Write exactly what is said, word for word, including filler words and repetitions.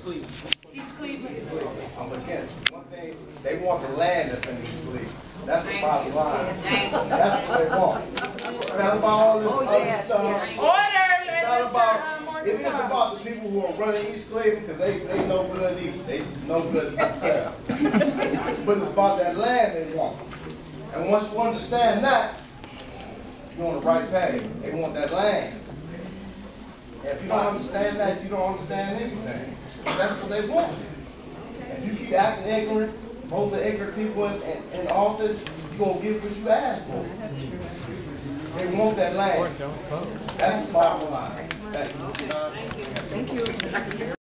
East Cleveland. I'm against one thing. They want the land that's in East Cleveland. That's the bottom line. That's what they want. It's not about all this other stuff. Order, It's not about, Mister it is about the people who are running East Cleveland because they, they no good either. They no good themselves. But it's about that land they want. And once you understand that, you're on the right path. They want that land. And if you don't understand that, you don't understand anything. That's what they want. If you keep acting ignorant, hold the ignorant people in, in, in office, you're going to get what you asked for. They want that land. That's the bottom line. Thank you. Thank you.